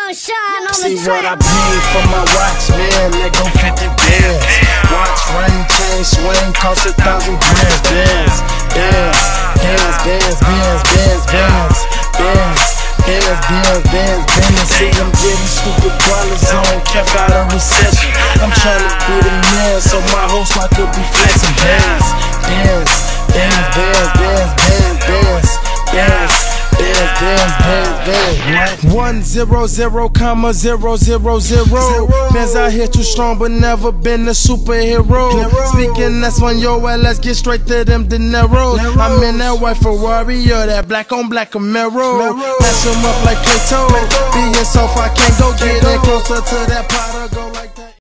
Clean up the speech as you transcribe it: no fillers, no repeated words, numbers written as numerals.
sunshine on See the what I track. paid for my watch, man, that go 50 bands. Watch, ring, chain, swing, cost 1,000 grand. Bands, bands, bands, bands, bands, bands, bands, bands, bands, bands, bands, bands. See them getting stupid dollars on, kept out of recession. I'm trying to be the man, so my whole squad could be flexing. Bands, bands, bands, bands, bands, bands, bands, bands. Bands, bands, bands, bands. 100,000,000. Bands out here too strong, but never been a superhero. Speaking that's when yo, well, let's get straight to them dineros. I'm in that white Ferrari or that black on black Camaro. Pass 'em up like Plato. Being soft, I can't go get it closer to that pot or go like.